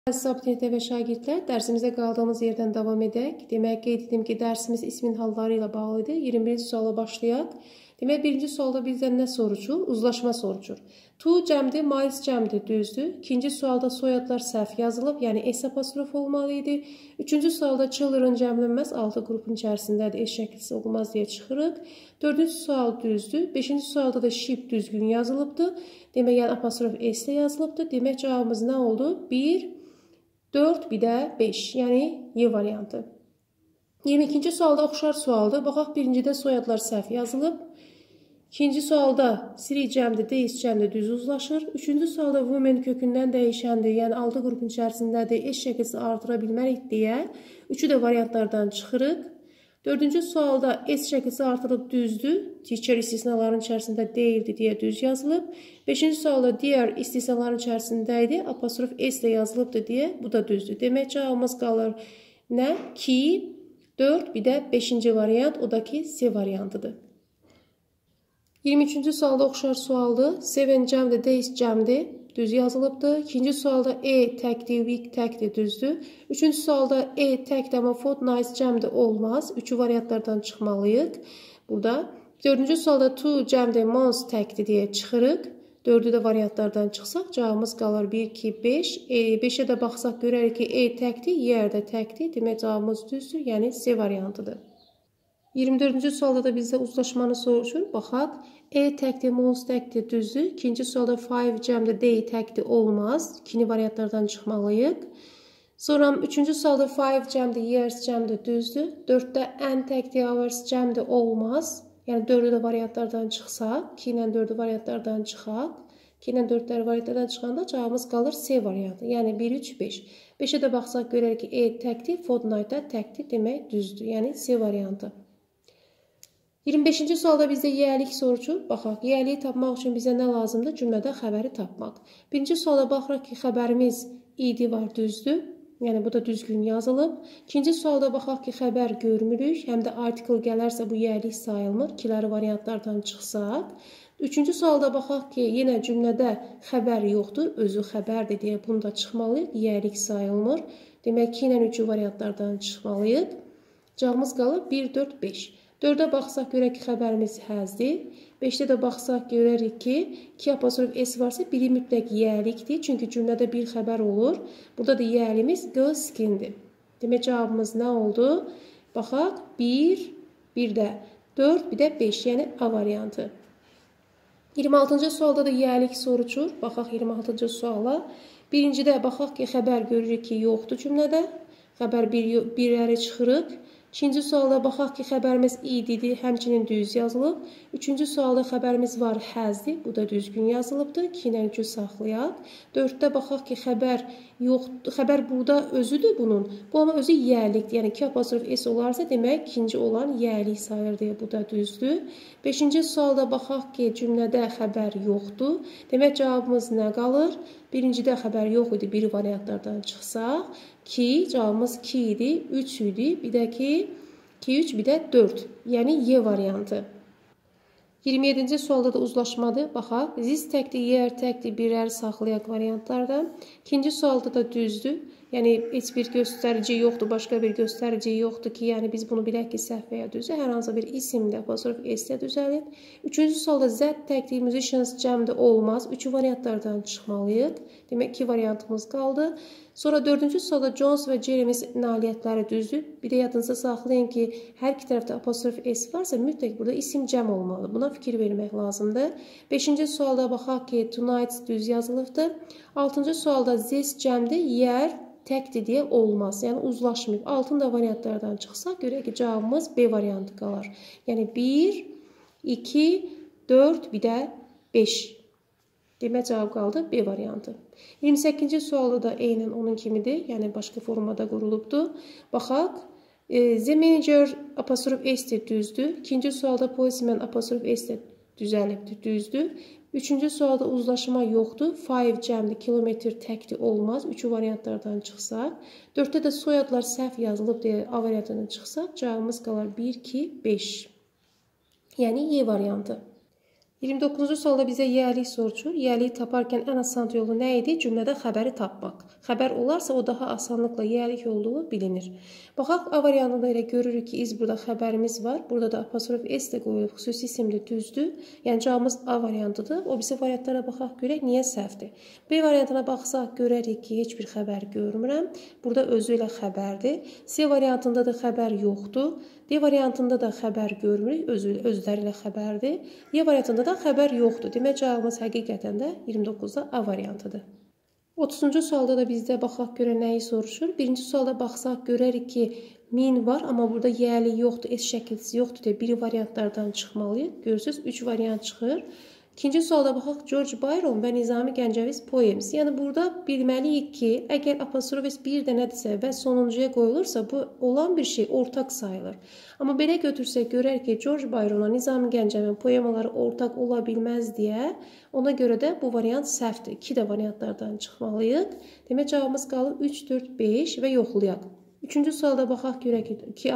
Əziz abituriyyentlər və şagirdlər, dərsimizə qaldığımız yerdən davam edək. Demək, qeyd etdim ki, dərsimiz ismin halları ilə bağlıdır. 21-ci suala başlayaq. Demək, birinci sualda bizdən nə soruşur? Uzlaşma soruşur. To cəmdir, mais cəmdir, düzdür. İkinci sualda soyadlar səhv yazılıb, yəni S apostrof olmalı idi. Üçüncü sualda children cəmlənməz, 6 qrupun içərisindədir, S şəklisi olmaz deyə çıxırıq. Dördüncü sual düzdür. Beşinci sualda da sheep düzgün yazılıbdır. Demək, yəni apostrof S ilə yazılıbdır. Demək, cavabımız nə oldu? 1, 4, bir də 5, yəni Y variantı. 22-ci sualda oxşar sualdır. Baxaq, birincidə soyadlar səhv yazılıb. İkinci sualda siri cəmdir, deis cəmdir, düz uzlaşır. Üçüncü sualda women kökündən dəyişəndir, yəni 6 qrupun içərisindədir, S şəkilsi artıra bilmərik deyə. Üçü də variantlardan çıxırıq. Dördüncü sualda S şəkilsi artırılıb düzdür. Teacher istisnaların içərisində deyildi deyə düz yazılıb. Beşinci sualda diğer istisnaların içərisindəydi. Apostrof S ilə yazılıbdır deyə bu da düzdür. Demək cavabımız qalır nə? 2, 4, bir də 5-ci variant, o da ki C variantıdır. 23-cü sualda oxşar sualdır. Seven cəmdir, deis cəmdir. Düz yazılıbdır. İkinci sualda E təkdir, week təkdir, düzdür. Üçüncü sualda E təkdir, amma fortnight cəmdir, olmaz. Üçü variantlardan çıxmalıyıq. Burada. Dördüncü sualda to cəmdir, months təkdir deyə çıxırıq. Dördü də variantlardan çıxsaq, cavabımız qalır 1, 2, 5. 5-ə də baxsaq görərik ki, E təkdir, yer də təkdir. Demək, cavabımız düzdür, yəni C variantıdır. 24-cü sualda da bizdə uzlaşmanı soruşur. Baxaq, E təkdir, months təkdir, düzdür. İkinci sualda 5 cəmdir, day təkdir, olmaz. İkinci variantlardan çıxmalıyıq. Sonra üçüncü sualda 5 cəmdir, years cəmdir, düzdür. 4-də n təkdir, hours cəmdir, olmaz. Yəni 4-ü də variantlardan çıxsaq, 2 ilə 4-ü variantlardan çıxaq. 2 ilə 4-ləri variantlardan çıxanda cavabımız qalır C variantı. Yəni 1, 3, 5. 5-ə də baxsaq görərik ki, E təkdir, fortnight da təkdir, demək düzdür. Yəni C variantı. 25-ci sualda bizdə yiyəlik soruşur. Baxaq, yiyəliyi tapmaq üçün bizə nə lazımdır? Cümlədə xəbəri tapmaq. Birinci sualda baxırıq ki, xəbərimiz id var, düzdür. Yəni, bu da düzgün yazılıb. İkinci sualda baxaq ki, xəbər görmürük. Həm də article gələrsə bu yiyəlik sayılmır. İkiləri variantlardan çıxsaq. Üçüncü sualda baxaq ki, yenə cümlədə xəbər yoxdur. Özü xəbərdir deyə bunu da çıxmalıyıq. Yiyəlik sayılmır. Demək, 2 ilə 3 variantlardan çıxmalıyıq. Cavabımız qalır 1, 4, 5. 4-ə baxsaq görək ki, xəbərimiz həzdir. 5-də də baxsaq görərik ki, 2 apostrof S varsa biri mütləq yiyəlikdir. Çünki cümlədə bir xəbər olur. Burada da yiyəlimiz go skindir. Demək, cavabımız nə oldu? Baxaq, 1, bir də 4, bir də 5, yəni A variantı. 26-cı sualda da yiyəlik soruşur. Baxaq 26-cı suala. Birincidə baxaq ki, xəbər görürük ki, yoxdur cümlədə. Xəbər birləri çıxırıq. İkinci sualda baxaq ki, xəbərimiz ididir, həmçinin düz yazılıb. Üçüncü sualda xəbərimiz var, həzdir. Bu da düzgün yazılıbdır. 2 ilə 3-ü saxlayaq. 4-də baxaq ki, xəbər burada özüdür bunun. Bu amma özü yiyəlikdir. Yəni 2 apostrof S olarsa, demək ikinci olan yiyəlik sayılır deyə bu da düzdür. 5-ci sualda baxaq ki, cümlədə xəbər yoxdur. Demək, cavabımız nə qalır? Birincidə xəbər yox idi, bir variantlardan çıxsaq. 2, cavabımız 2 idi, 3 idi, bir də ki 2, 3, bir də 4, yəni Y variantı. 27-ci sualda da uzlaşmadır. Baxaq, this təkdir, yer təkdir, birləri saxlayaq variantlardan. İkinci sualda da düzdür. Yəni, heç bir göstərici yoxdur, başqa bir göstərici yoxdur ki, yəni biz bunu bilək ki, səhv və ya düzdür. Hər hansı bir isimdə apostrof S-də düzəlib. Üçüncü sualda Z təkdir, musicians cəmdə olmaz. Üçü variantlardan çıxmalıyıq. Demək, 2 variantımız qaldı. Sonra dördüncü sualda Jones və Jeremy's nailiyyətləri düzdür. Bir də yadınıza saxlayın ki, hər iki tərəfdə apostrof S varsa, mütləq burada isim cəm olmalı. Buna fikir vermək lazımdır. Beşinci sualda baxaq ki, tonight düz yazılıbdır. Altıncı sualda this cəmdir, yer təkdir deyə olmaz. Yəni, uzlaşmayıb. Altın da variantlardan çıxsaq, görək ki, cavabımız B variantı qalar. Yəni, 1, 2, 4, bir də 5. Demək, cavab qaldı B variantı. 28-ci sualda da eynən onun kimidir. Yəni, başqa formada qurulubdur. Baxaq. The manager apostrof S-dir, düzdür. İkinci sualda policeman apostrof S-dir, düzəlibdir, düzdür. Üçüncü sualda uzlaşma yoxdur. 5 cəmdir, kilometr təkdir, olmaz. Üçü variantlardan çıxsaq. 4-də də soyadlar səhv yazılıb deyə A variantından çıxsaq, cavabımız qalar 1, 2, 5. Yəni Y variantı. 29-cu sualda bizə yiyəlik soruşur. Yiyəliyi taparkən ən asan yolu nə idi? Cümlədə xəbəri tapmaq. Xəbər olarsa o daha asanlıqla yiyəlik olduğu bilinir. Baxaq, A variantında elə görürük ki, burada xəbərimiz var. Burada da apostrof S də qoyulub, xüsusi isimli düzdür. Yəni cavabımız A variantıdır. O birisi variantlara baxaq, görək niyə səhvdir. B variantına baxsaq, görərik ki, heç bir xəbər görmürəm. Burada özü ilə xəbərdir. C variantında da xəbər yoxdur. D variantında da xəbər görmürük, özləri ilə xəbərdir. Y variantında da xəbər yoxdur. Demək, cavabımız həqiqətən də 29-da A variantıdır. 30-cu sualda da bizdə baxaq görə nəyi soruşur? Birinci sualda baxsaq görərik ki, min var, amma burada yiyəlik yoxdur, S şəkilçisi yoxdur deyə bir variantlardan çıxmalıyıq. Görürsünüz, 3 variant çıxır. İkinci sualda baxaq, George Byron və Nizami Gəncəviz poems. Yəni burada bilməliyik ki, əgər apostrof S bir dənədirsə və sonuncuya qoyulursa, bu olan bir şey ortaq sayılır. Amma belə götürsək, görər ki, George Byron'a Nizami Gəncəvizin poemaları ortaq ola bilməz deyə, ona görə də bu variant səhvdir. 2 də variantlardan çıxmalıyıq. Demək, cavabımız qalır 3, 4, 5 və yoxlayaq. Üçüncü sualda baxaq görək ki,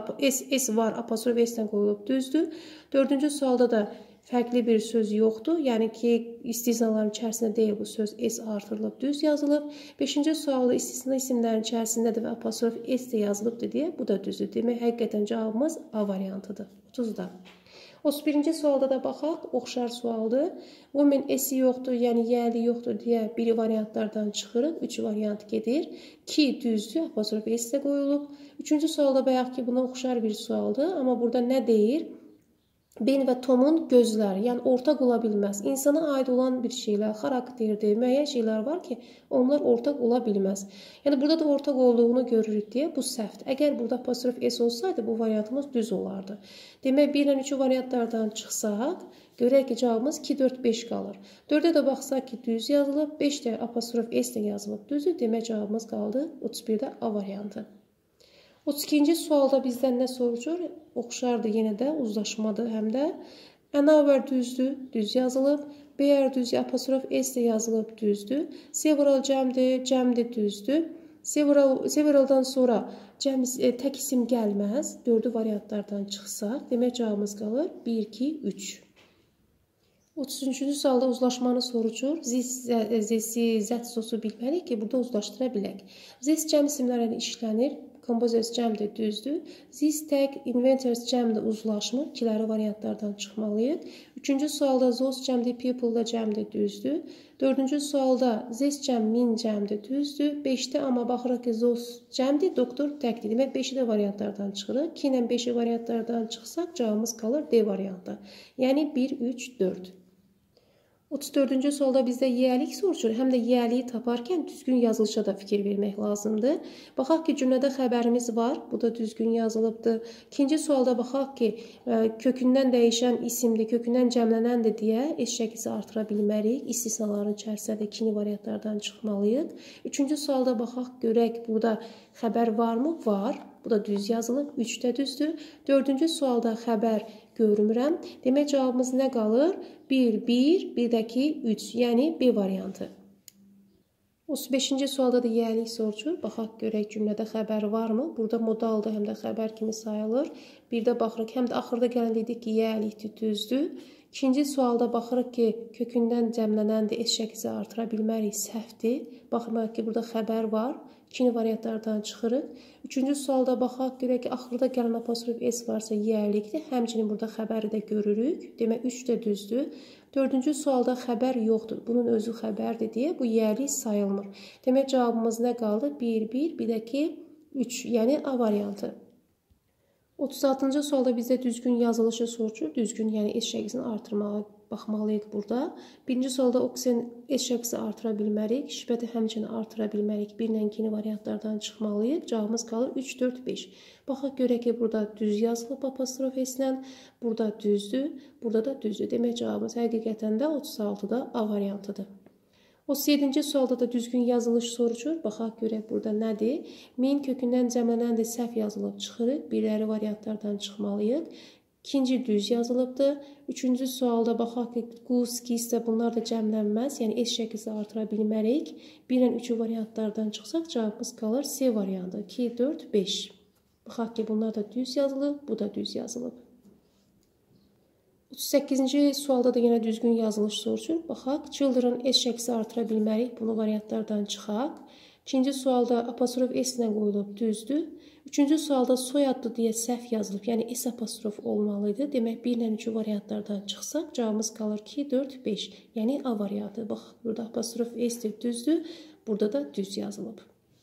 S var, apostrof S-dən qoyulub düzdür. Dördüncü sualda da fərqli bir söz yoxdur. Yəni ki, istisnaların içərisində deyil bu söz S artırılıb, düz yazılıb. 5-ci sualda istisna isimlərin içərisindədir və apostrof S də yazılıbdır deyə bu da düzdür. Demək, həqiqətən cavabımız A variantıdır. 30-da. 31-ci sualda da baxaq, oxşar sualdır. Women S-i yoxdur, yəni yiyəli yoxdur deyə bir variantlardan çıxırıq. 3 variant gedir. 2 düzdür, apostrof S də qoyulub. 3-cü sualda bayaq ki, buna oxşar bir sualdır. Amma burada nə deyir? Ben və Tomun gözləri, yəni ortaq ola bilməz. İnsana aid olan bir şeylər, xarakterdir, müəyyən şeylər var ki, onlar ortaq ola bilməz. Yəni burada da ortaq olduğunu görürük deyə bu səhvdir. Əgər burada apostrof S olsaydı, bu variantımız düz olardı. Demək, 1 ilə 3 variantlardan çıxsaq, görək ki, cavabımız 2, 4, 5 qalır. 4-ə də baxsaq ki, düz yazılıb, 5 də apostrof S də yazılıb, düzdür. Demək, cavabımız qaldı 31-də A variantı. 32-ci sualda bizdən nə soruşur? Oxşardır yenə də, uzlaşmadır həm də. Anaver düzdür, düz yazılıb. Beyer düzdür, apostrof S də yazılıb, düzdür. Several cəmdir, cəmdir, düzdür. Severaldan sonra tək isim gəlməz. 4 variantlardan çıxsaq, demək cavabımız qalır 1, 2, 3. 33-cü sualda uzlaşmanı soruşur. Zesi, zət sosu bilməliyik ki, burada uzlaşdıra bilək. Zes cəm isimlərlə işlənir. Composers cəmdir, düzdür. This tag inventors cəmdir, uzlaşmır. İkiləri variantlardan çıxmalıyıq. 3-cü sualda those cəmdir, people da cəmdir, düzdür. 4-cü sualda this cəm, min cəmdir, düzdür. 5-də amma baxırıq ki, those cəmdir, doktor təkdir. Demək, 5-i də variantlardan çıxırıq. 2 ilə 5-i variantlardan çıxsaq, cavabımız qalır D variantı. Yəni 1, 3, 4. 34-cü sualda bizdə yiyəlik soruşur. Həm də yiyəliyi taparkən düzgün yazılışa da fikir vermək lazımdır. Baxaq ki, cümlədə xəbərimiz var. Bu da düzgün yazılıbdır. İkinci sualda baxaq ki, kökündən dəyişən isimdir, kökündən cəmlənəndir deyə S şəkilsi artıra bilmərik. İstisnaların içərisində 2 variantlardan çıxmalıyıq. Üçüncü sualda baxaq, görək burada xəbər varmı? Var. Bu da düz yazılıb. 3 də düzdür. 4-cü sualda xəbər görmürəm. Demək, cavabımız nə qalır? 1, 1, bir də ki 3, yəni B variantı. 35-ci sualda da yiyəlik soruşur. Baxaq görək cümlədə xəbər varmı? Burada modaldır, həm də xəbər kimi sayılır. Bir də baxırıq, həm də axırda gələn dedik ki, yiyəlikdir, düzdür. İkinci sualda baxırıq ki, kökündən cəmlənəndir, S şəkilsi artıra bilmərik, səhvdir. Baxırıq ki, burada xəbər var. 2 variantlardan çıxırıq. Üçüncü sualda baxaq, görək ki, axırda gələn apostrof S varsa yiyəlikdir. Həmçinin burada xəbəri də görürük. Demək, 3 də düzdür. 4-cü sualda xəbər yoxdur. Bunun özü xəbərdir deyə bu yiyəlik sayılmır. Demək, cavabımız nə qaldı? 1, 1, bir də ki 3, yəni A variantı. 36-cı sualda bizdə düzgün yazılışı soruşur. Düzgün, yəni S şəkilsini artırmağa baxmalıyıq burada. Birinci sualda oxisen S şəkilsi artıra bilmərik. Şibəti həmçinin artıra bilmərik. 1 ilə 2 variantlardan çıxmalıyıq. Cavabımız qalır 3, 4, 5. Baxaq görək ki, burada düz yazılıb apostrof S-lə. Burada düzdür. Burada da düzdür. Demək, cavabımız həqiqətən də 36-da A variantıdır. 37-ci sualda da düzgün yazılış soruşur. Baxaq görək burada nədir? Min kökündən cəmlənəndir, səhv yazılıb çıxırıq. Birləri variantlardan çıxmalıyıq. İkinci düz yazılıbdır. Üçüncü sualda baxaq ki, qus, qis də bunlar da cəmlənməz. Yəni S şəkilsi artıra bilmərik. 1 ilə 3 variantlardan çıxsaq cavabımız qalır C variantı. 2, 4, 5. Baxaq ki, bunlar da düz yazılıb, bu da düz yazılıb. 38-ci sualda da yenə düzgün yazılış soruşur. Baxaq, children S şəklisi artıra bilmərik. Bunu variantlardan çıxaq. İkinci sualda apostrof S ilə qoyulub düzdür. Üçüncü sualda soyadlı deyə səhv yazılıb. Yəni S apostrof olmalıydı. Demək 1 ilə 3 variantlardan çıxsaq cavabımız qalır 2, 4, 5. Yəni A variantı. Bax, burada apostrof S düzdür. Burada da düz yazılıb.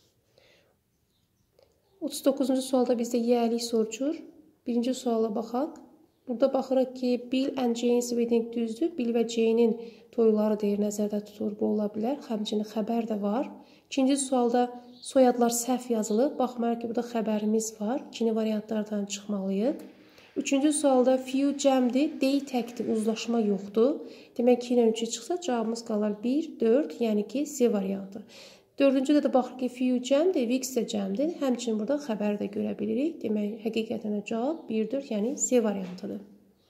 39-cu sualda bizdə yiyəlik soruşur. Birinci suala baxaq. Burada baxırıq ki, Bill and Jane's wedding düzdür. Bill və Jane'in toyları deyir, nəzərdə tutulur, bu ola bilər. Həmçinin xəbər də var. İkinci sualda soyadlar səhv yazılıb. Baxmayaraq ki, burada xəbərimiz var. İkinci variantlardan çıxmalıyıq. Üçüncü sualda few cəmdir, dey təkdir, uzlaşma yoxdur. Demək 2 ilə 3 çıxsa cavabımız qalar 1, 4, yəni ki, C variantı. Dördüncüdə də baxır ki, few cəmdir, weeks də cəmdir. Həmçinin burada xəbəri də görə bilirik. Demək, həqiqətən də cavab 1, 4, yəni C variantıdır.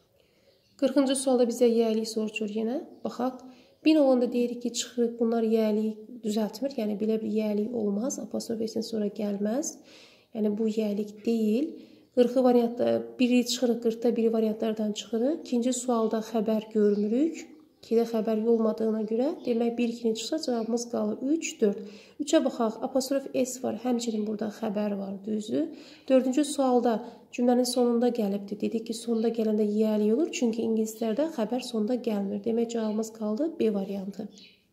40-cı sualda bizə yiyəlik soruşur yenə. Baxaq, 1000 olanda deyirik ki, çıxırıq, bunlar yiyəlik düzəltmir. Yəni, belə bir yiyəlik olmaz. Apostrof S-dən sonra gəlməz. Yəni, bu yiyəlik deyil. 40 variantda biri çıxırıq, 40-da biri variantlardan çıxırıq. İkinci sualda xəbər görmürük. 2-də xəbər olmadığına görə, demək 1-2-ni çıxsa cavabımız qalır 3, 4. 3-ə baxaq, apostrof S var, həmçinin burada xəbər var, düzdür. 4-cü sualda cümlənin sonunda gəlibdir. Dedik ki, sonunda gələndə yiyəlik olur, çünki ingilislərdə xəbər sonunda gəlmir. Demək cavabımız qaldı B variantı.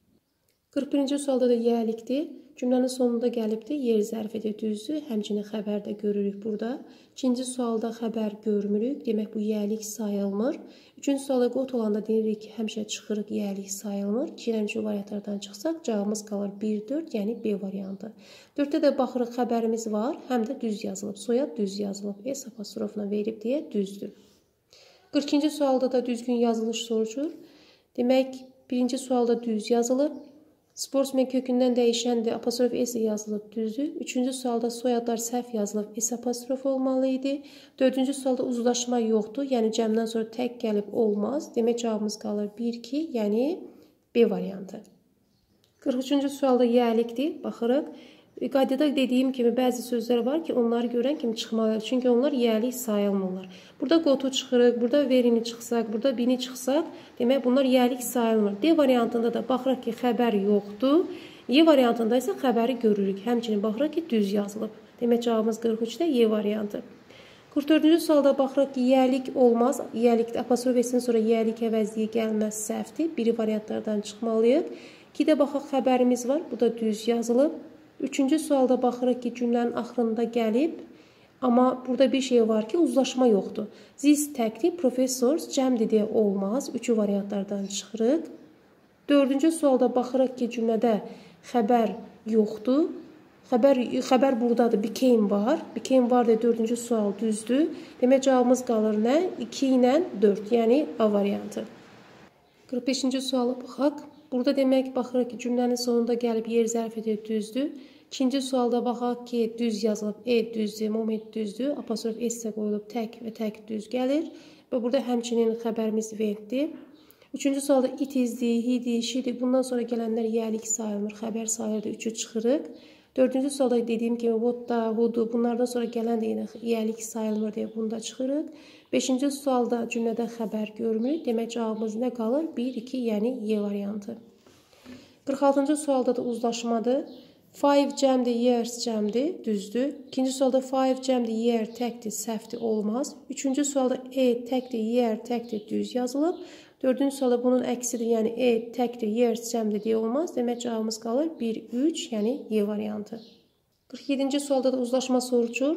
41-ci sualda da yiyəlikdir. Cümlənin sonunda gəlibdir, yer zərfidir, düzdür. Həmçinin xəbər də görürük burada. İkinci sualda xəbər görmürük. Demək, bu yiyəlik sayılmır. Üçüncü sualda qot olanda deyirik ki, həmişə çıxırıq, yiyəlik sayılmır. 2-ci variantlardan çıxsaq, cavabımız qalır 1, 4, yəni B variantı. 4-də də baxırıq, xəbərimiz var, həm də düz yazılıb. Soyad düz yazılıb. S apostrofla verib deyə düzdür. 42-ci sualda da düzgün yazılış soruşur. Demək, birinci sualda düz yazılıb. Sportsmen kökündən dəyişəndir, apostrof S yazılıb, düzdür. Üçüncü sualda soyadlar səhv yazılıb, S apostrof olmalı idi. Dördüncü sualda uzlaşma yoxdur, yəni cəmdən sonra tək gəlib olmaz. Demək cavabımız qalır 1, 2, yəni B variantı. 43-cü sualda yiyəlikdir, baxırıq. Qaydada dediyim kimi bəzi sözlər var ki, onları görən kimi çıxmalıdır. Çünki onlar yiyəlik sayılmırlar. Burada qotu çıxırıq, burada verini çıxsaq, burada bini çıxsaq, demək bunlar yiyəlik sayılmır. D variantında da baxırıq ki, xəbər yoxdur. Y variantında isə xəbəri görürük. Həmçinin baxırıq ki, düz yazılıb. Demək cavabımız 43-də Y variantı. 44-cü sualda baxırıq ki, yiyəlik olmaz. Yiyəlik apostrof S-dən sonra yiyəlik əvəzliyi gəlməz, səhvdir. Biri variantlardan çıxmalıyıq. 2-də baxaq xəbərimiz var. Bu da düz yazılıb. Üçüncü sualda baxırıq ki, cümlənin axırında gəlib, amma burada bir şey var ki, uzlaşma yoxdur. This təkdir, professors cəmdir deyə olmaz. Üçü variantlardan çıxırıq. Dördüncü sualda baxırıq ki, cümlədə xəbər yoxdur. Xəbər buradadır, became var. Became var deyə dördüncü sual düzdür. Demək, cavabımız qalır nə? 2 ilə 4, yəni A variantı. 45-ci suala baxaq. Burada demək, baxırıq ki, cümlənin sonunda gəlib yer zərfidir, düzdür. İkinci sualda baxaq ki, düz yazılıb, düzdür, moment düzdür. Apostrof S qoyulub, tək və tək düz gəlir. Və burada həmçinin xəbərimiz verdir. Üçüncü sualda it izdir, hidir, şidir. Bundan sonra gələnlər yiyəlik sayılmır, xəbər sayılır, 3'ü çıxırıq. Dördüncü sualda dediyim kimi, what da, who'du, bunlardan sonra gələn də yenə yiyəlik sayılmır deyə bunda çıxırıq. Beşinci sualda cümlədə xəbər görmürük. Demək, cavabımız nə qalır? 1, 2, yəni Y variantı. 46-cı sualda da uzlaşmadır. 5 cəmdir, years cəmdir, düzdür. İkinci sualda 5 cəmdir, year təkdir, səhvdir, olmaz. Üçüncü sualda təkdir, year təkdir, düz yazılıb. Dördüncü sualda bunun əksidir, yəni təkdir, years cəmdir deyə olmaz. Demək, cavabımız qalır 1, 3, yəni Y variantı. 47-ci sualda da uzlaşma soruşur.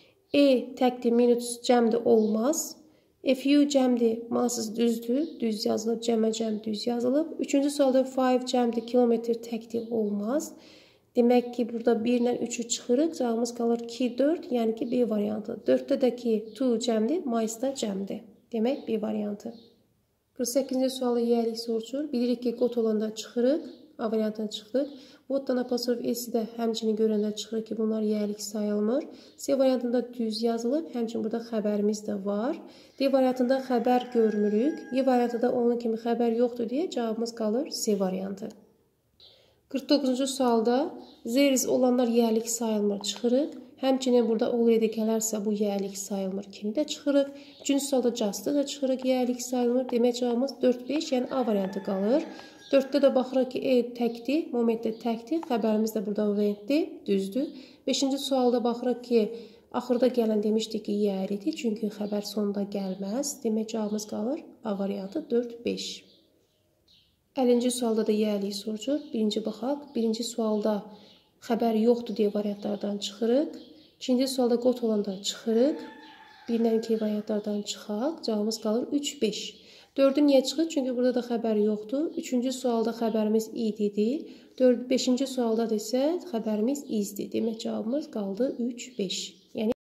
Təkdir, minutes cəmdir, olmaz. Few cəmdir, malsız düzdür, düz yazılıb, cəmə cəm düz yazılıb. Üçüncü sualda 5 cəmdir, kilometr təkdir, olmaz. Demək ki, burada 1 ilə 3'ü çıxırıq, cavabımız qalır 2, 4, yəni ki, B variantı. 4'də də ki, 2 cəmdir, miles da cəmdir. Demək, B variantı. 48-ci sualı yiyəlik soruşur. Bilirik ki, qot olanda çıxırıq, A variantından çıxdıq. What'dan apostrof S-i də həmçinin görəndə çıxır ki, bunlar yiyəlik sayılmır. C variantında düz yazılıb, həmçinin burada xəbərimiz də var. D variantında xəbər görmürük. Y variantında onun kimi xəbər yoxdur deyə cavabımız qalır C variantı. 49-cu sualda there is olanlar yiyəlik sayılmır, çıxırıq. Həmçinin burada already gələrsə bu yəlik sayılmır. Kimi də çıxırıq. Üçüncü sualda just da çıxırıq. Yəlik sayılmır. Demək cavabımız 4-5, yəni A variantı qalır. 4-də də baxırıq ki, E təkdir, momentdə təkdir. Xəbərimiz də burada eventdir, düzdür. 5-ci sualda baxırıq ki, axırda gələn demişdik ki, yəlidir. Çünki xəbər sonunda gəlməz. Demək cavabımız qalır A variantı 4-5. 50-ci sualda da yəlik soruşur. Birinci baxaq. Birinci sualda xəbər yoxdur deyə variantlardan çıxırıq. İkinci sualda qot olanda çıxırıq. 1-dən 2 variantlardan çıxaq. Cavabımız qalır 3-5. 4-ü niyə çıxır? Çünki burada da xəbər yoxdur. 3-cü sualda xəbərimiz id-dir. 5-ci sualda isə xəbərimiz izdir. Demək cavabımız qaldı 3-5. Yəni